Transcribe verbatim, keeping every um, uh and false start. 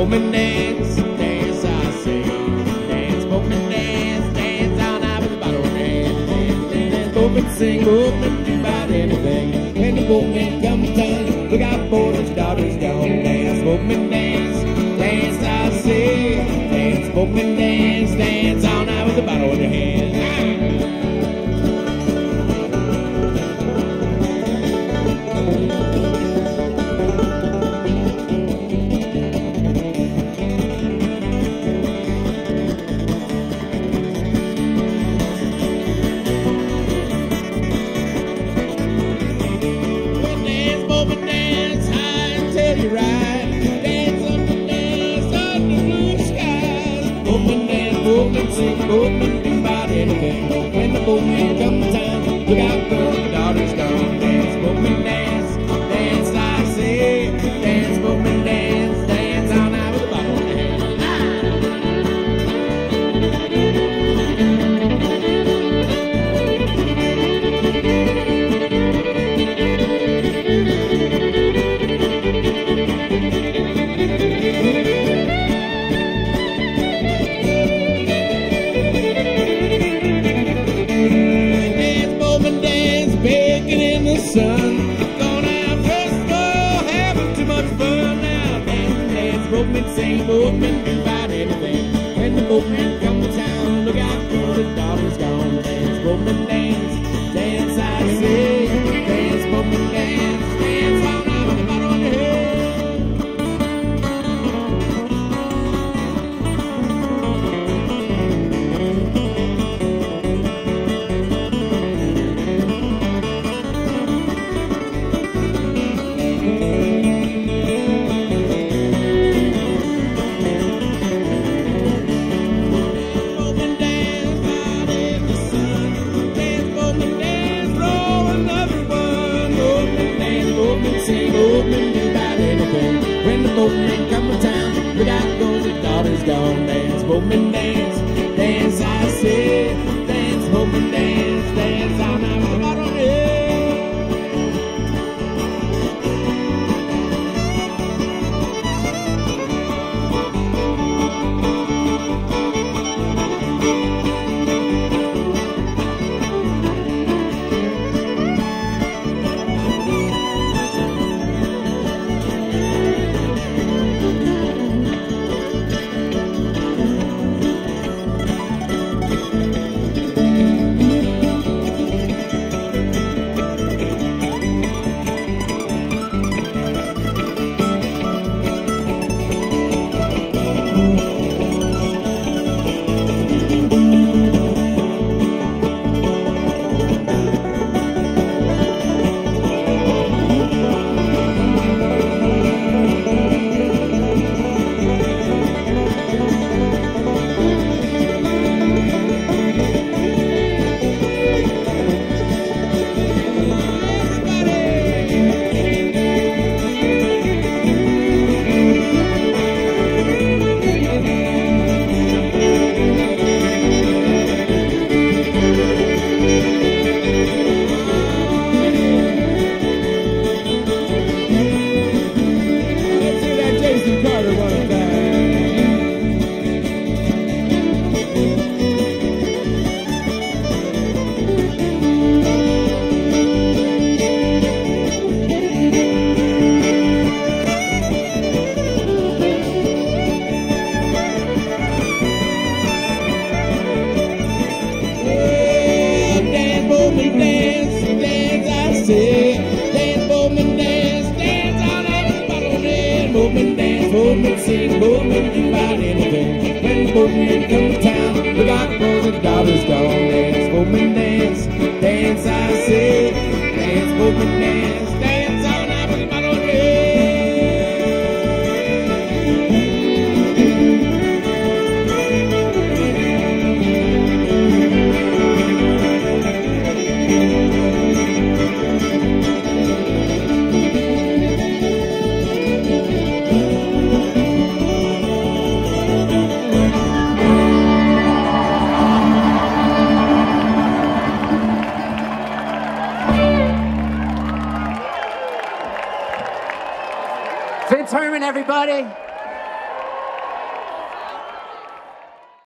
boatman, dance, dance, I say. Dance, boatman, dance, dance all night with the bottle in your hand. Dance, dance, dance, boatman, sing, boatman, do about anything. When the boatman comes down, look out for his daughter's gone. Dance, boatman, dance, dance, I say. Dance, boatman, dance, dance all night with the bottle in your hand. Boatman, do about anything. When the boatman comes to town, look out for the daughter's gone. Dance, boatman, dance, dance, I say. Dance, boatman, dance, dance all night with a bottle in your hand. Sun, gonna have festival, having too much fun now. Dance, dance, boatman, sing, boatman, do about anything. When the boatman comes to town, look out for the daughter's gone. Dance, boatman, dance, dance, I say. Dance, boatman, dance, dance all night with the bottle on your head. Boatman come to town, look out goes the daughter's gone. Dance, boatman, dance, dance, I say. Dance, boatman, dance, dance all night with the bottle on your head. Boatman, dance, boatman, sing, boatman, do about anything. When the boatman come to town, look out for the daughter's gone. Dance, boatman, dance, dance, I say. Dance, boatman, dance, dance all night with the bottle in your head. Vince Herman, everybody.